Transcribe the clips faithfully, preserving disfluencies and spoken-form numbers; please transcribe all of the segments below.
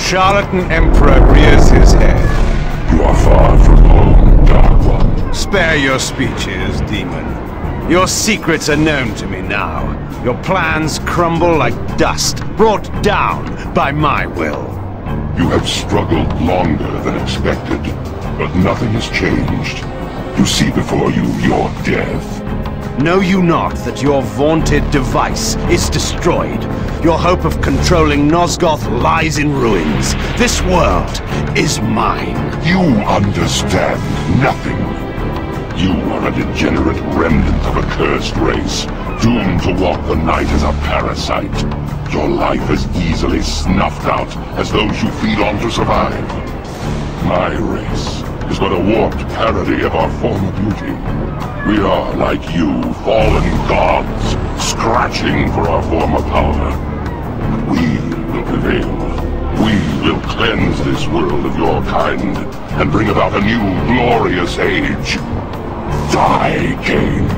charlatan emperor rears his head. You are far from home, Dark One. Spare your speeches, demon. Your secrets are known to me now. Your plans crumble like dust, brought down by my will. You have struggled longer than expected, but nothing has changed. You see before you your death. Know you not that your vaunted device is destroyed? Your hope of controlling Nosgoth lies in ruins. This world is mine. You understand nothing. You are a degenerate remnant of a cursed race, doomed to walk the night as a parasite. Your life is easily snuffed out as those you feed on to survive. My race is but a warped parody of our former beauty. We are, like you, fallen gods, scratching for our former power. We will prevail. We will cleanse this world of your kind, and bring about a new, glorious age. Die, Cain.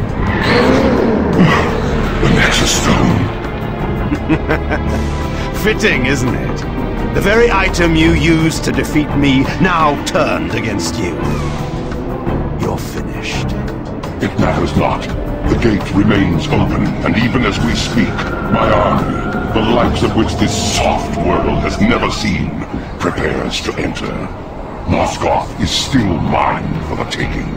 The Nexus Stone. Fitting, isn't it? The very item you used to defeat me now turned against you. You're finished. It matters not. The gate remains open, and even as we speak, my army, the likes of which this soft world has never seen, prepares to enter. Nosgoth is still mine for the taking.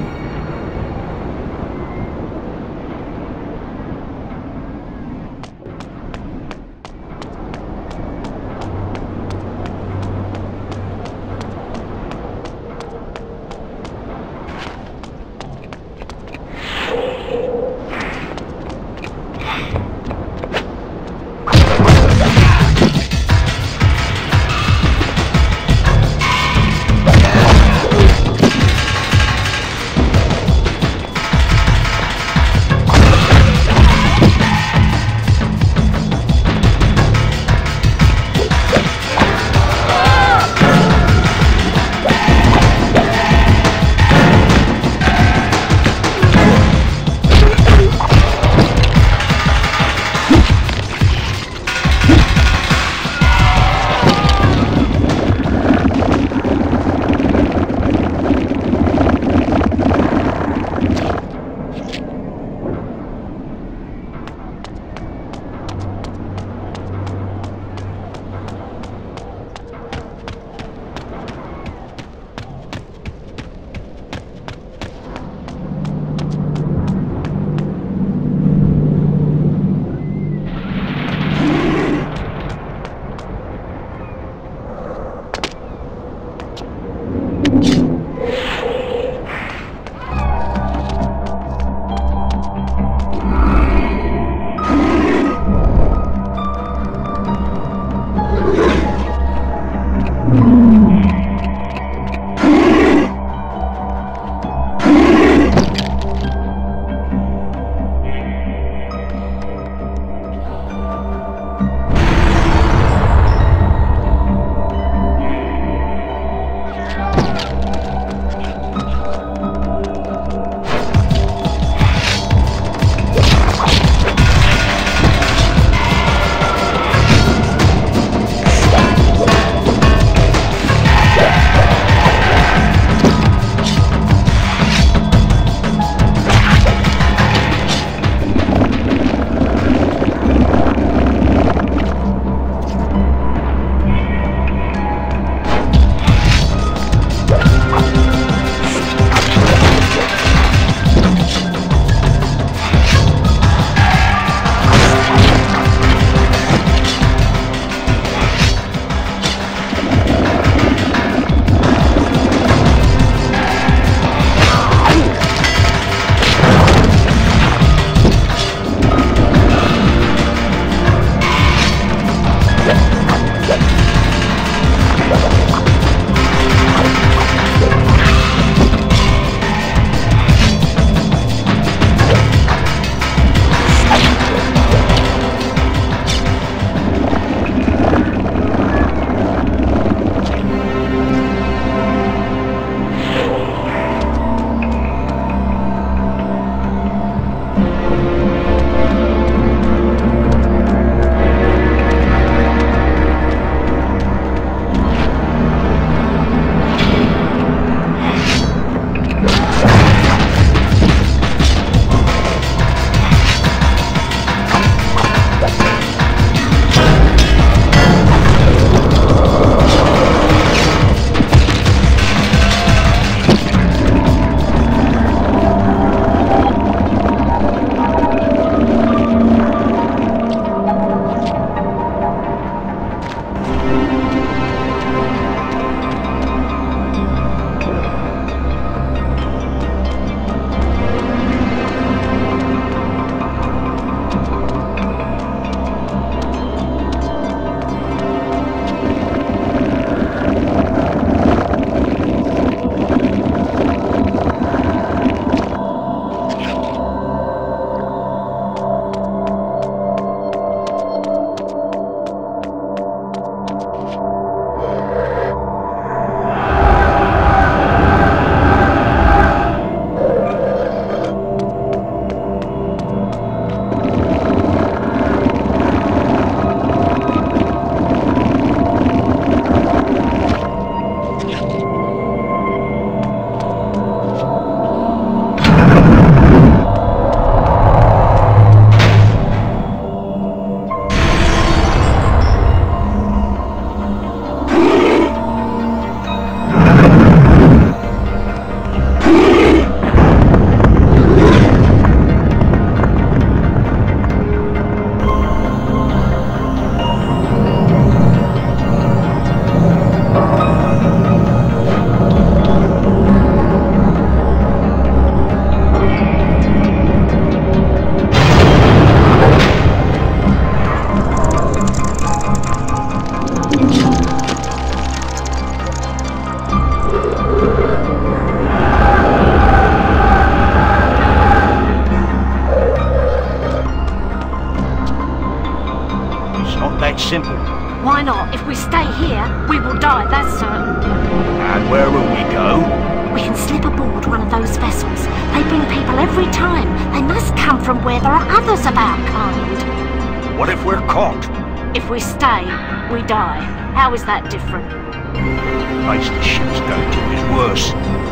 every time. They must come from where there are others of our kind. What if we're caught? If we stay, we die. How is that different? The place the ship's going to is worse.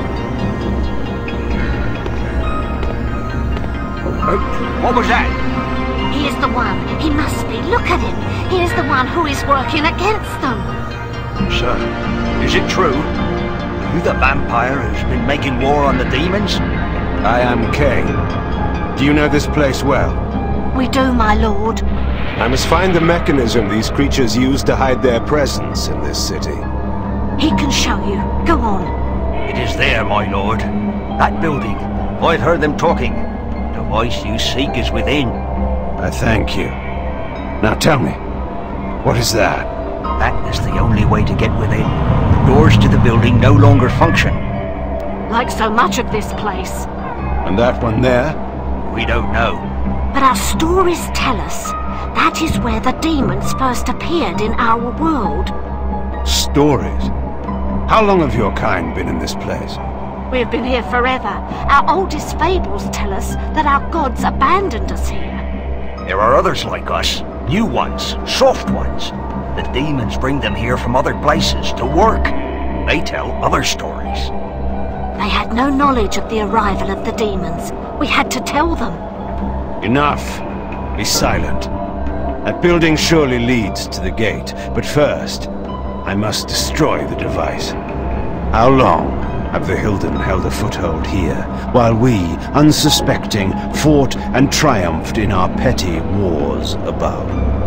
Oh, what was that? He is the one. He must be. Look at him. He is the one who is working against them. Sir, is it true? Are you the vampire who's been making war on the demons? I am Kay. Do you know this place well? We do, my lord. I must find the mechanism these creatures use to hide their presence in this city. He can show you. Go on. It is there, my lord. That building. I've heard them talking. The voice you seek is within. I thank you. Now tell me, what is that? That is the only way to get within. The doors to the building no longer function. Like so much of this place. And that one there? We don't know. But our stories tell us that is where the demons first appeared in our world. Stories? How long have your kind been in this place? We have been here forever. Our oldest fables tell us that our gods abandoned us here. There are others like us. New ones. Soft ones. The demons bring them here from other places to work. They tell other stories. They had no knowledge of the arrival of the demons. We had to tell them. Enough. Be silent. That building surely leads to the gate, but first, I must destroy the device. How long have the Hilden held a foothold here, while we, unsuspecting, fought and triumphed in our petty wars above?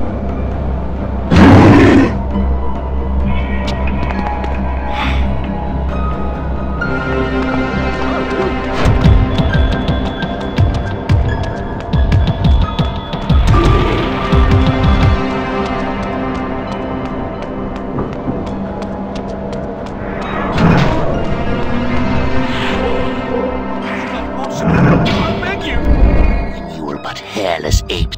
Hairless apes.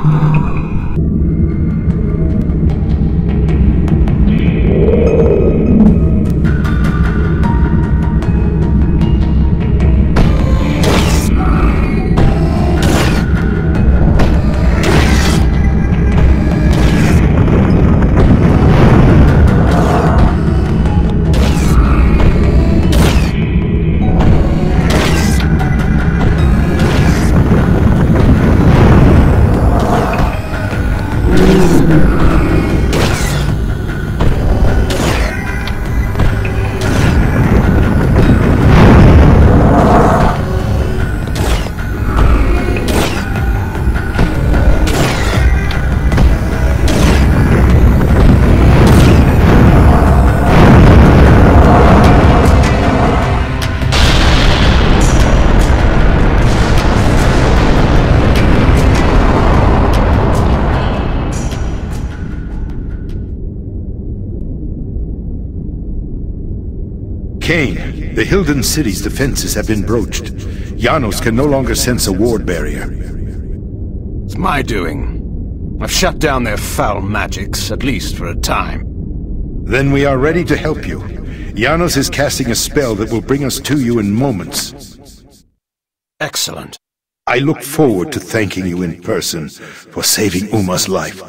Kain, the Hilden city's defenses have been broached. Janos can no longer sense a ward barrier. It's my doing. I've shut down their foul magics, at least for a time. Then we are ready to help you. Janos is casting a spell that will bring us to you in moments. Excellent. I look forward to thanking you in person for saving Uma's life.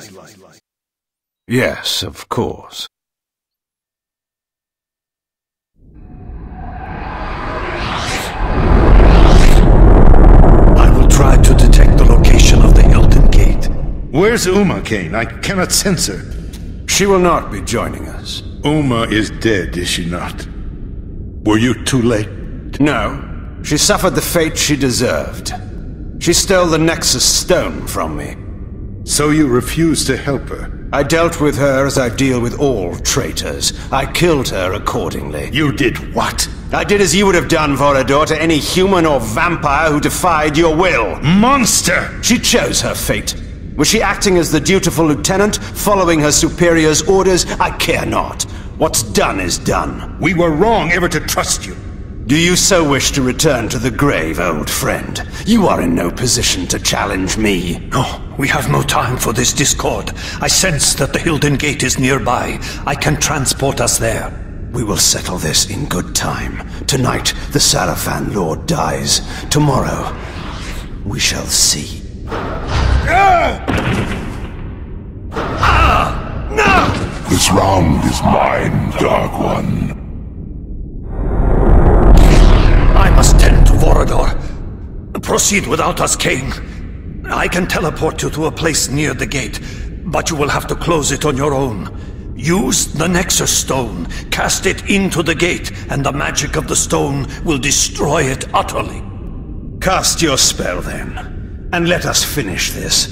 Yes, of course. I will try to detect the location of the Hilden Gate. Where's Uma, Kain? I cannot sense her. She will not be joining us. Uma is dead, is she not? Were you too late? No. She suffered the fate she deserved. She stole the Nexus Stone from me. So you refused to help her? I dealt with her as I deal with all traitors. I killed her accordingly. You did what? I did as you would have done, Vorador, to any human or vampire who defied your will. Monster! She chose her fate. Was she acting as the dutiful lieutenant, following her superior's orders? I care not. What's done is done. We were wrong ever to trust you. Do you so wish to return to the grave, old friend? You are in no position to challenge me. No, we have no time for this discord. I sense that the Hilden Gate is nearby. I can transport us there. We will settle this in good time. Tonight, the Sarafan Lord dies. Tomorrow, we shall see. Ah! Ah! No! This round is mine, Dark One. I must tend to Vorador. Proceed without us, Kain. I can teleport you to a place near the gate, but you will have to close it on your own. Use the Nexus Stone, cast it into the gate, and the magic of the stone will destroy it utterly. Cast your spell, then, and let us finish this.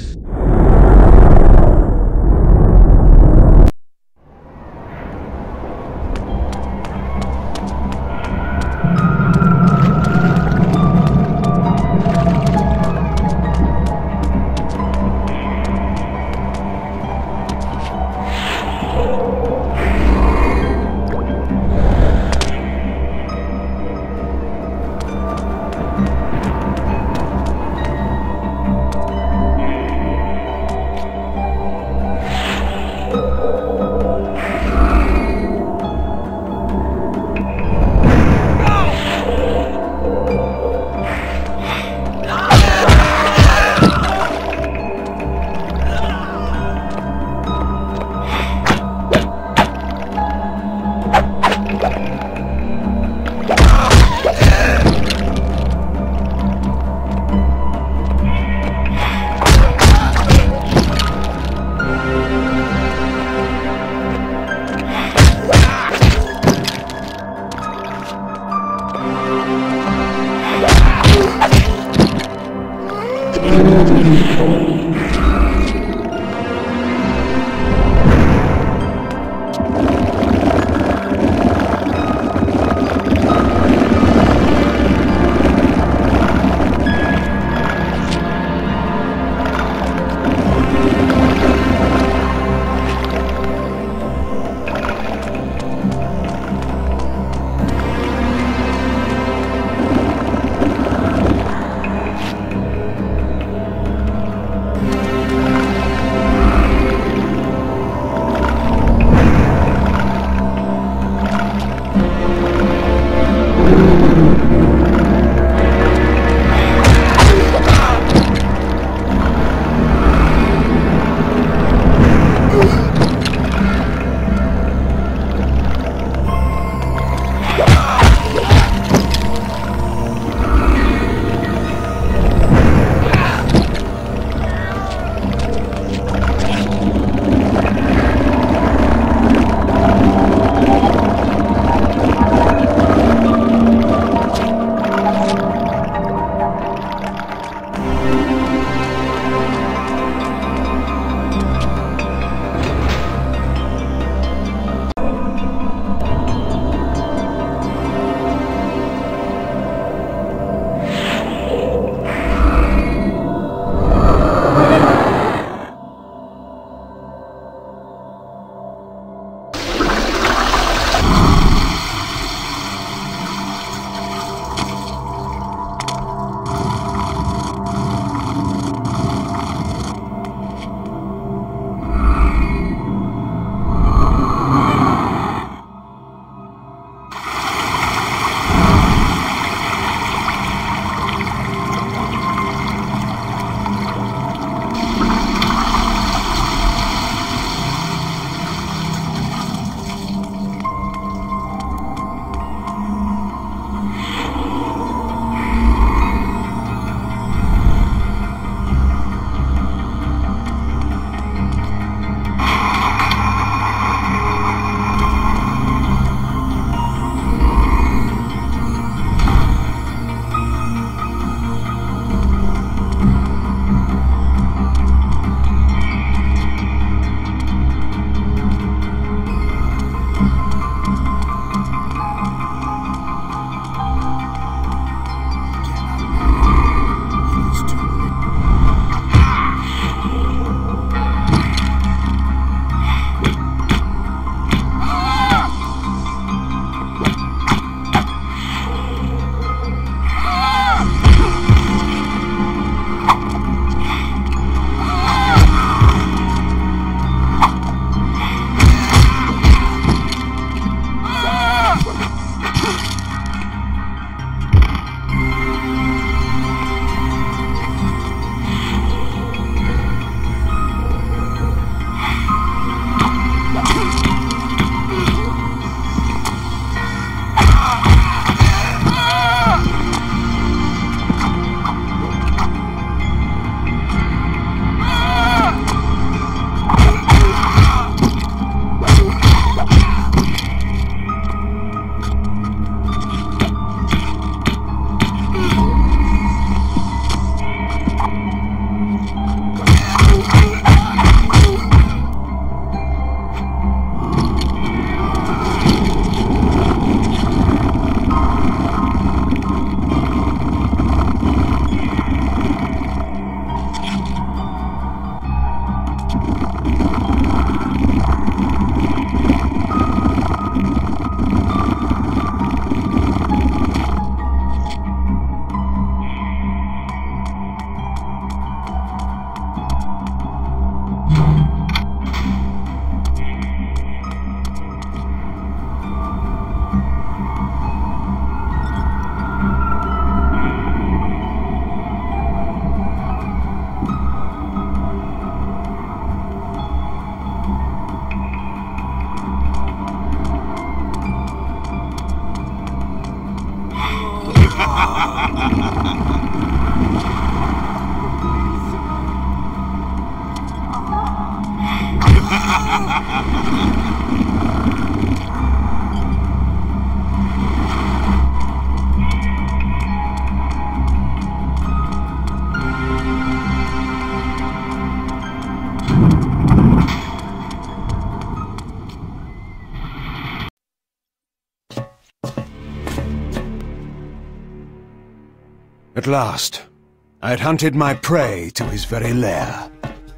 At last, I had hunted my prey to his very lair.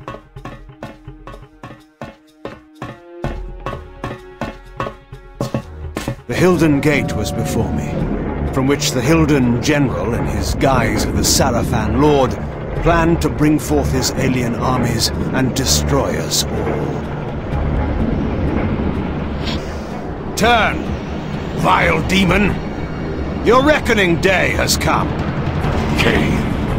The Hilden Gate was before me, from which the Hilden General, in his guise of the Sarafan Lord, planned to bring forth his alien armies and destroy us all. Turn, vile demon! Your reckoning day has come. Kain.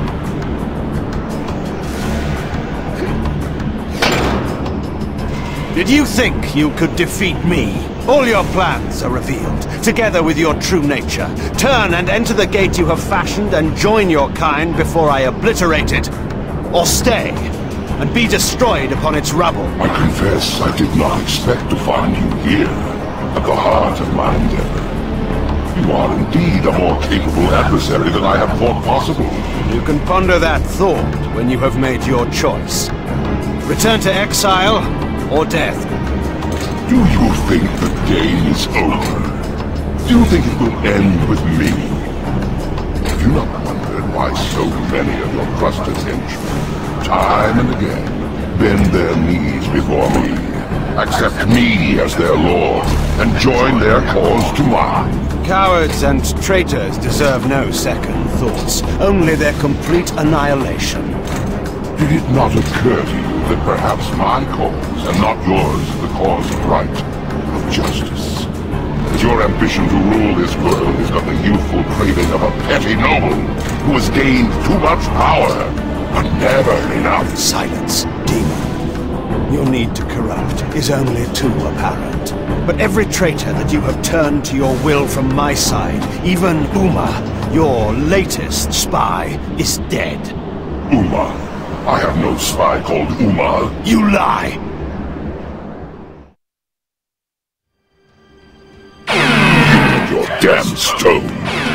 Did you think you could defeat me? All your plans are revealed, together with your true nature. Turn and enter the gate you have fashioned and join your kind before I obliterate it. Or stay, and be destroyed upon its rubble. I confess I did not expect to find you here, at the heart of my endeavor. You are indeed a more capable adversary than I had thought possible. You can ponder that thought when you have made your choice. Return to exile, or death. Do you think the game is over? Do you think it will end with me? Have you not wondered why so many of your trusted henchmen, time and again, bend their knees before me, accept me as their lord, and join their cause to mine? Cowards and traitors deserve no second thoughts, only their complete annihilation. Did it not occur to you that perhaps my cause, and not yours, is the cause of right, of justice? That your ambition to rule this world is but the youthful craving of a petty noble who has gained too much power, but never enough? Silence, demon. Your need to corrupt is only too apparent. But every traitor that you have turned to your will from my side, even Uma, your latest spy, is dead. Uma? I have no spy called Uma. You lie! Your damn stone!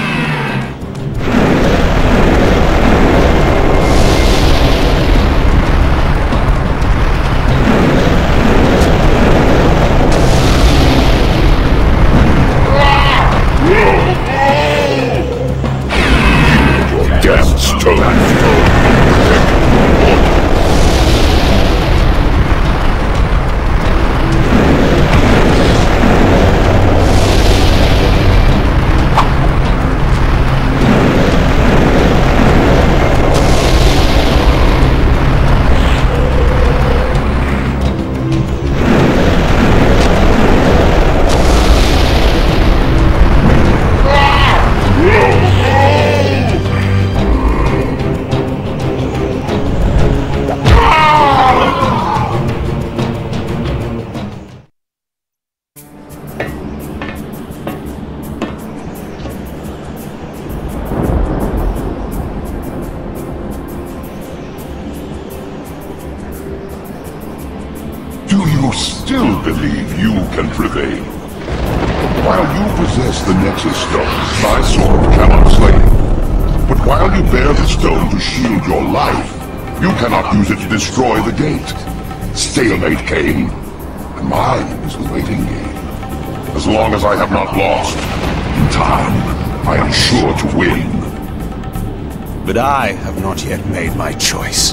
Still believe you can prevail. While you possess the Nexus Stone, my sword cannot slay you. But while you bear the stone to shield your life, you cannot use it to destroy the gate. Stalemate, Kain. And mine is the waiting game. As long as I have not lost, in time, I am sure to win. But I have not yet made my choice.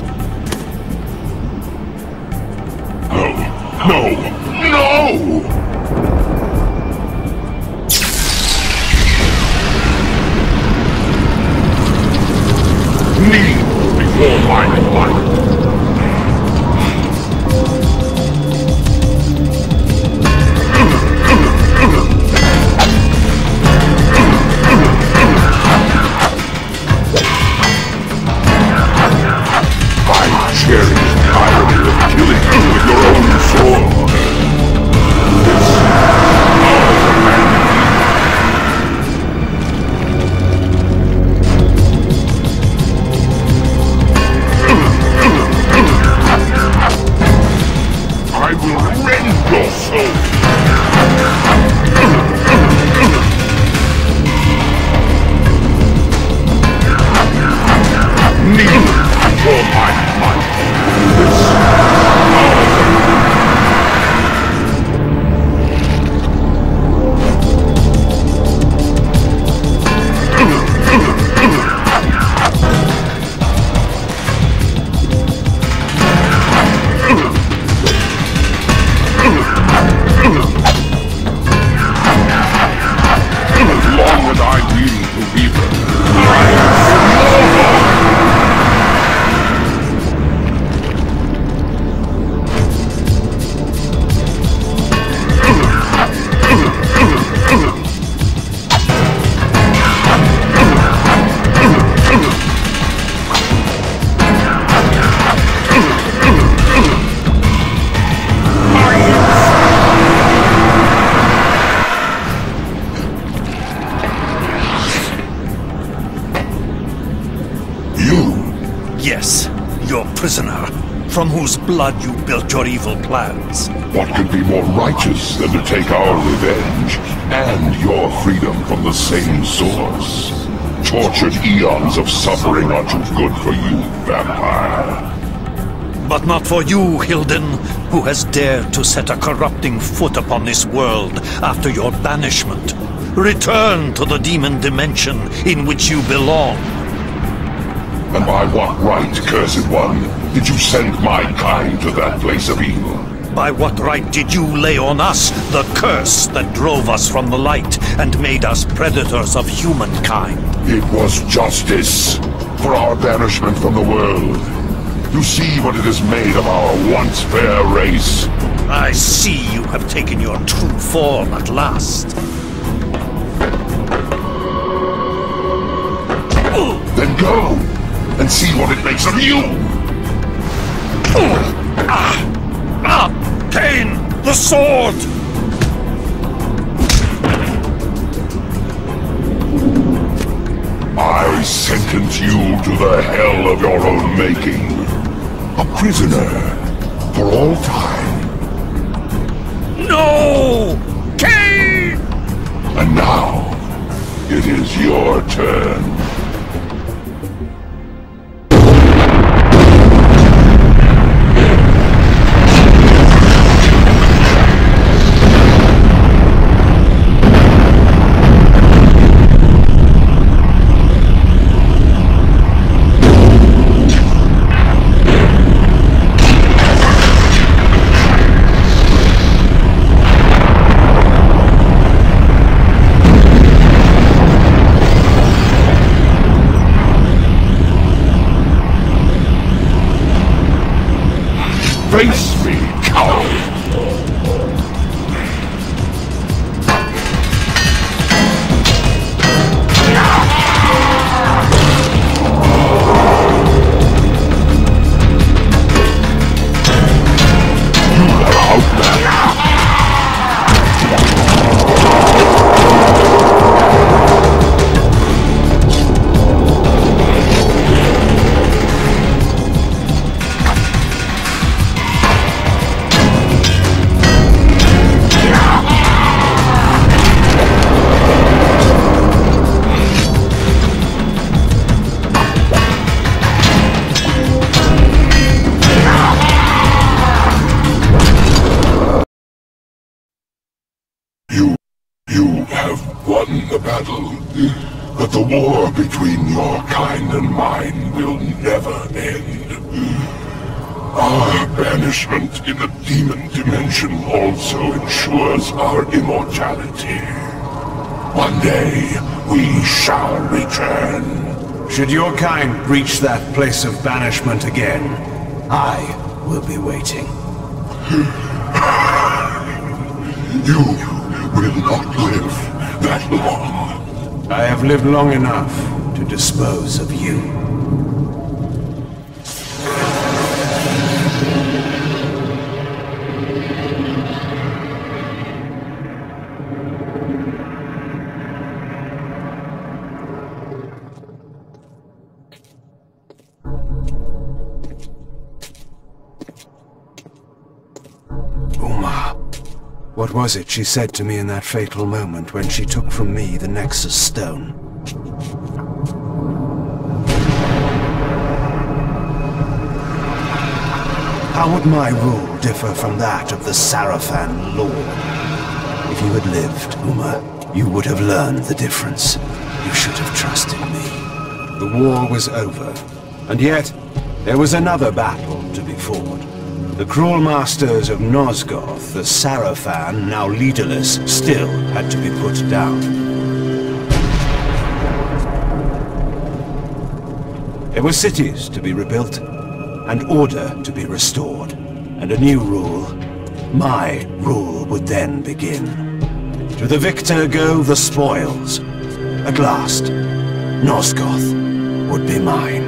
No! No! Kneel before my life! I cherish the irony of killing you with your own sword. This your prisoner, from whose blood you built your evil plans. What could be more righteous than to take our revenge and your freedom from the same source? Tortured eons of suffering are too good for you, vampire. But not for you, Hilden, who has dared to set a corrupting foot upon this world after your banishment. Return to the demon dimension in which you belong. And by what right, Cursed One, did you send my kind to that place of evil? By what right did you lay on us the curse that drove us from the light and made us predators of humankind? It was justice for our banishment from the world. You see what it has made of our once fair race. I see you have taken your true form at last. Then go and see what it makes of you! Ah! Ah! Cain! The sword! I sentence you to the hell of your own making. A prisoner for all time. No! Cain! And now, it is your turn. Face me, coward! You are outmatched! You, you have won the battle, but the war between your kind and mine will never end. Our banishment in the demon dimension also ensures our immortality. One day, we shall return. Should your kind reach that place of banishment again, I will be waiting. You will not live that long. I have lived long enough to dispose of you. Uma. What was it she said to me in that fatal moment when she took from me the Nexus Stone? How would my rule differ from that of the Sarafan Lord? If you had lived, Uma, you would have learned the difference. You should have trusted me. The war was over, and yet there was another battle to be fought. The cruel masters of Nosgoth, the Sarafan, now leaderless, still had to be put down. There were cities to be rebuilt, and order to be restored, and a new rule, my rule, would then begin. To the victor go the spoils. At last, Nosgoth would be mine.